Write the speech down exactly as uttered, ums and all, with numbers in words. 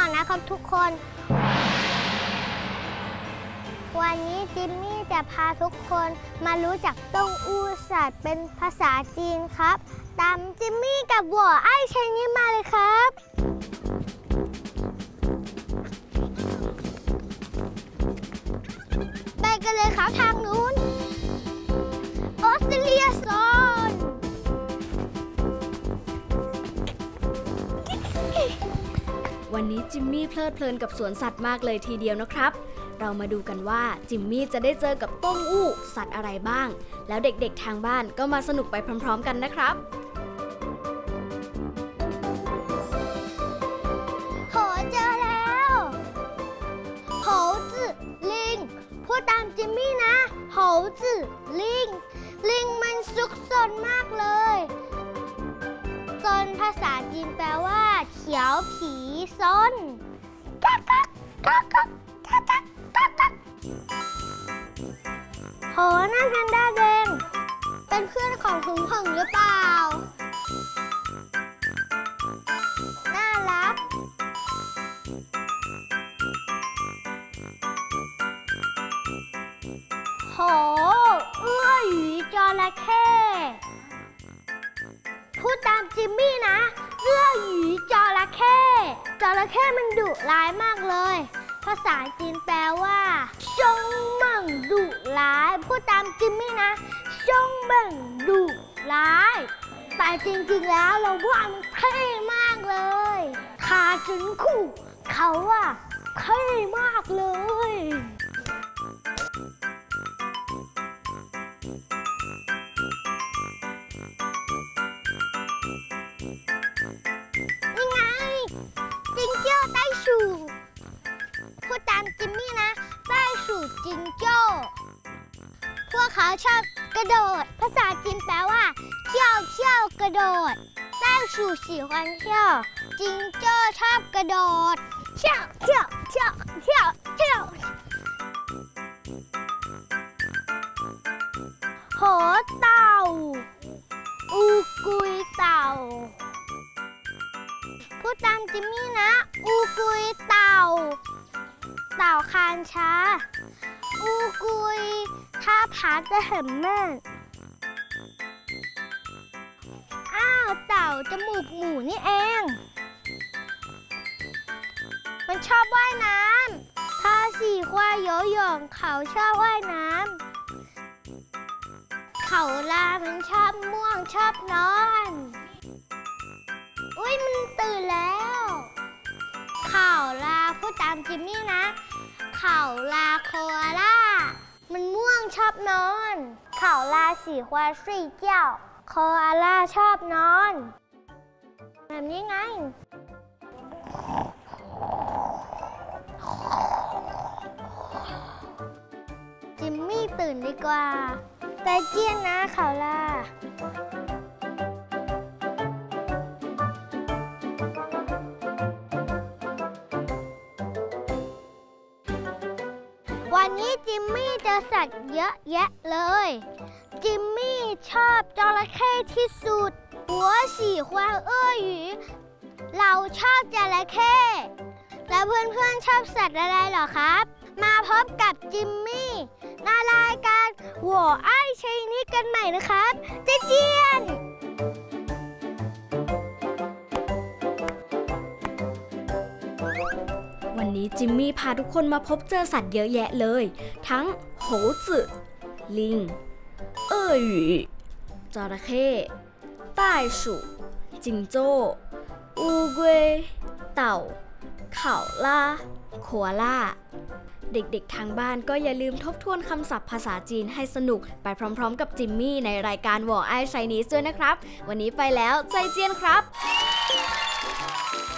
อนนะครับทุกคน วันนี้จิมมี่จะพาทุกคนมารู้จักต้งอู้สัตว์เป็นภาษาจีนครับตามจิมมี่กับหว่อไอ้ชัยนี้มาเลยครับไปกันเลยครับทางนู้นออสเตรเลียโซนวันนี้จิมมี่เพลิดเพลินกับสวนสัตว์มากเลยทีเดียวนะครับเรามาดูกันว่าจิมมี่จะได้เจอกับต้งอู้สัตว์อะไรบ้างแล้วเด็กๆทางบ้านก็มาสนุกไปพร้อมๆกันนะครับโหเจอแล้วโหจื่อลิงพูดตามจิมมี่นะโหจื่อลิงลิงมันซุกซนมากเลยซนภาษาจีนแปลว่าเขียวผีซนกักกักกักกักกักกักกักกักโหนั่นแพนด้าแดงเป็นเพื่อนของถุงผึ่งหรือเปล่าน่ารักโหเอื้อหยีจระเข้พูดตามจิมมี่นะเอื้อหยีจระเข้จระเข้มันดุร้ายมากเลยภาษาจีนแปลว่าชงเบิ่งดุร้ายพูดตามจิมมี่นะชงเบิ่งดุร้ายแต่จริงๆแล้วเราว่ามันเท่มากเลยคาจุนคู่เขาอะเท่มากเลยนี่ไงจิงเจ้าไต้ชูพูดตามจิมมี่นะไต้ชูจิงโจ้พวกเขาชอบกระโดดภาษาจีนแปลว่าเที่ยวเที่ยวกระโดดไต้ชู喜欢跳จิงโจ้ชอบกระโดดเที่ยวเที่ยวเที่ยวเที่ยวเที่ยวโหเต่าอูกุยเต่าพูดตามจิมมี่นะอูกุยเต่าเต่าคานช้าอูกุยท่า爬得很慢อ้าวเต่าจมูกหมูนี่เองมันชอบว่ายน้ำถ้าสี่ควายโยหย่งเขาชอบว่ายน้ำเขาลามันชอบม่วงชอบนอนอุ้ยมันตื่นแล้วเขาลาพูดตามจิมมี่นะเขาลาโคอาล่ามันม่วงชอบนอนเขาลาสีควาย睡觉โคอาล่าชอบนอนแบบนี้ไงจิมมี่ตื่นดีกว่าใจเจี้ยนนะเขาลาวันนี้จิมมี่เจอสัตว์เยอะแยะเลยจิมมี่ชอบจระเข้ที่สุดหัวสีควายเอ้ยเราชอบจระเข้แล้วเพื่อนๆชอบสัตว์อะไรเหรอครับมาพบกับจิมมี่ในรายการหว่อไอ้ชัยนี้กันใหม่นะครับเจเจียนวันนี้จิมมี่พาทุกคนมาพบเจอสัตว์เยอะแยะเลยทั้งโหจื่อลิงเอ้อหยีจระเข้ไต้ชูจิงโจ้อูกุยเต่าเขาล่าโคอาล่าเด็กๆทางบ้านก็อย่าลืมทบทวนคำศัพท์ภาษาจีนให้สนุกไปพร้อมๆกับจิมมี่ในรายการหว่อไอ้ไชนีสด้วยนะครับวันนี้ไปแล้วใจเจียนครับ